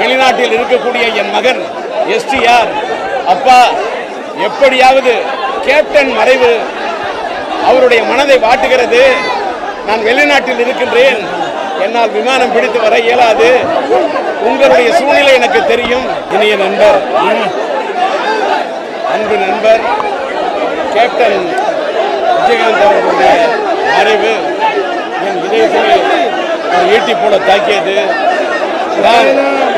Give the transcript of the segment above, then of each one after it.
வெளிநாட்டில் இருக்கக்கூடிய என் மகன் எஸ்டிஆர், அப்பா எப்படியாவது கேப்டன் மறைவு அவருடைய மனதை வாட்டுகிறது. நான் வெளிநாட்டில் இருக்கின்றேன், என்னால் விமானம் பிடித்து வர இயலாது. உங்களுடைய சூழ்நிலை எனக்கு தெரியும். இனிய நண்பர், அன்பு நண்பர் கேப்டன் விஜயகாந்த் அவர்களுடைய மறைவு என் இதயத்தில் ஒரு ஈட்டி போல தாக்கியது. நான்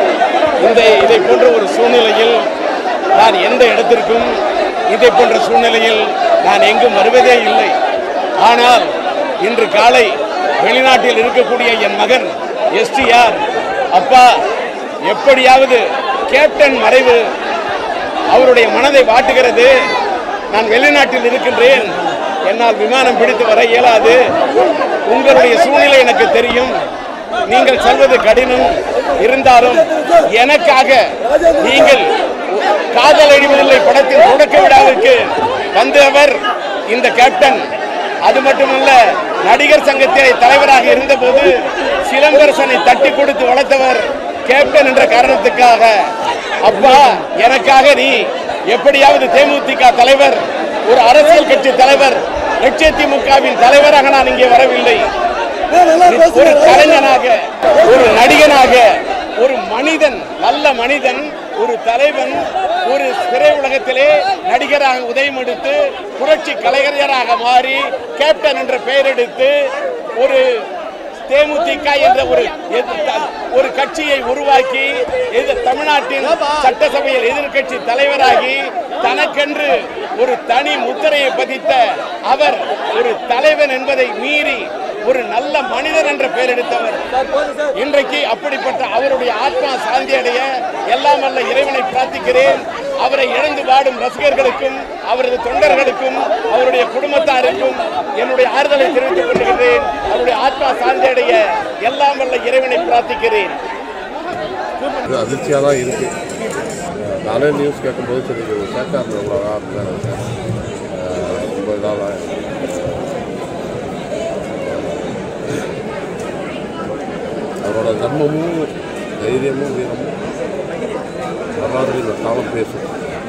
இதை போன்ற ஒரு சூழ்நிலையில் நான் எந்த இடத்திற்கும் இதை போன்ற சூழ்நிலையில் நான் எங்கும் வருவதே இல்லை. ஆனால் இன்று காலை வெளிநாட்டில் இருக்கக்கூடிய என் மகன் எஸ்டிஆர், அப்பா எப்படியாவது கேப்டன் மறைவு அவருடைய மனதை வாட்டுகிறது. நான் வெளிநாட்டில் இருக்கின்றேன், என்னால் விமானம் பிடித்து வர இயலாது. உங்களுடைய சூழ்நிலை எனக்கு தெரியும். நீங்கள் சொல்வது கடினம் இருந்தாலும் எனக்காக நீங்கள் காதல் அழிவதில்லை படத்தின் தொடக்க விழாவிற்கு வந்தவர் இந்த கேப்டன். அது மட்டுமல்ல, நடிகர் சங்கத்திலே தலைவராக இருந்தபோது சிலம்பரசனை தட்டி கொடுத்து வளர்த்தவர் கேப்டன் என்ற காரணத்துக்காக. அப்பா, எனக்காக நீ எப்படியாவது தேமுதிக தலைவர், ஒரு அரசியல் கட்சி தலைவர், லட்சத்திமுகவின் தலைவராக நான் இங்கே வரவில்லை. ஒரு கலைஞனாக, ஒரு நடிகனாக, ஒரு மனிதன், நல்ல மனிதன், ஒரு தலைவன், ஒரு திரை உலகத்திலே நடிகராக உதயம் எடுத்து புரட்சி கலைஞராக மாறி கேப்டன் என்ற பெயர் எடுத்து ஒரு தேமுதிக என்ற ஒரு கட்சியை உருவாக்கி தமிழ்நாட்டின் சட்டசபையில் எதிர்கட்சி தலைவராகி தனக்கென்று ஒரு தனி முத்திரையை பதித்த அவர் ஒரு தலைவன் என்பதை மீறி ஒரு நல்ல மனிதன் என்ற பெயர் எடுத்தவர். இன்றைக்கு அப்படிப்பட்ட அவருடைய ஆத்மா சாந்தி அடைய எல்லாம் வல்ல இறைவனை பிரார்த்திக்கிறேன். அவரை இழந்து வாடும் ரசிகர்களுக்கும் அவரது தொண்டர்களுக்கும் அவருடைய குடும்பத்தாருக்கும் என்னுடைய ஆறுதலை தெரிவித்துக் கொள்கிறேன். அவருடைய ஆத்மா சாந்தி அடைய எல்லாம் வல்ல இறைவனை பிரார்த்திக்கிறேன். அதிர்ச்சியாக தான் இருக்கு. நானே நியூஸ் கேட்கும்போது சரி கேட்காது ரொம்ப இதாக அவரோட தர்மமும் தைரியமும் வீரமும் வரலாறு இந்த காலம் பேசும்.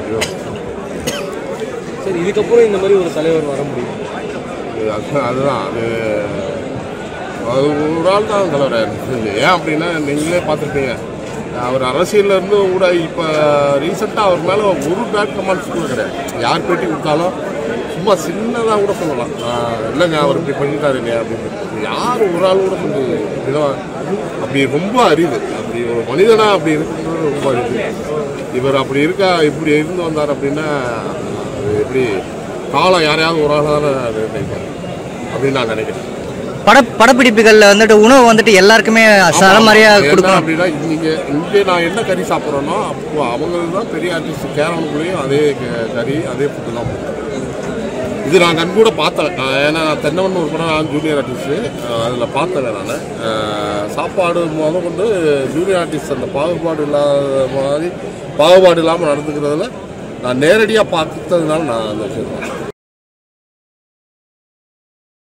சரி, இதுக்கப்புறம் இந்த மாதிரி ஒரு தலைவர் வர முடியும்? அதுதான் அது ஒரு ஆள் தான் தலைவர். ஏன் அப்படின்னா நீங்களே பார்த்துருப்பீங்க, அவர் அரசியல்லேருந்து கூட இப்போ ரீசெண்டாக அவர் மேலே ஒரு பேட் கமெண்ட்ஸ் கூட கிடையாது. யார் பேட்டி கொடுத்தாலும் சும்மா சின்னதாக கூட சொல்லலாம், இல்லைங்க அவர் இப்படி பண்ணிட்டாரு இல்லையா அப்படின்னு. யார் ஒரு ஆள் கூட கொஞ்சம் இதெல்லாம் அப்படி ரொம்ப அரிது. அப்படி ஒரு மனிதனாக அப்படி இருக்கிறது ரொம்ப அரிது. இவர் அப்படி இப்படி இருந்து வந்தார் அப்படின்னா அது எப்படி காலம் யாரையாவது ஒரு ஆளாக தான் நினைப்பார் அப்படின்னு நான் நினைக்கிறேன். படப்பிடிப்புகளில் வந்துட்டு உணவு வந்துட்டு எல்லாருக்குமே சரமாரியாக கொடுக்கணும் அப்படின்னா இங்கே நான் என்ன கறி சாப்பிட்றேனோ அப்போ அவங்களுக்கு தான் பெரிய ஆர்டிஸ்ட் கேரவனுக்குள்ளேயும் அதே கறி அதே ஃபுட்டு தான் போடுறேன். இது நான் கண் கூட பார்த்தேன். ஏன்னா தென்னவன் ஒரு படம் நான் ஜூனியர் ஆர்டிஸ்ட்டு அதில் பார்த்தேன். நான் சாப்பாடு முதல் கொண்டு ஜூனியர் ஆர்டிஸ்ட் அந்த பாகுபாடு இல்லாமல் நடந்துக்கிறதுல நான் நேரடியாக பார்த்ததுனால நான் அந்த விஷயம்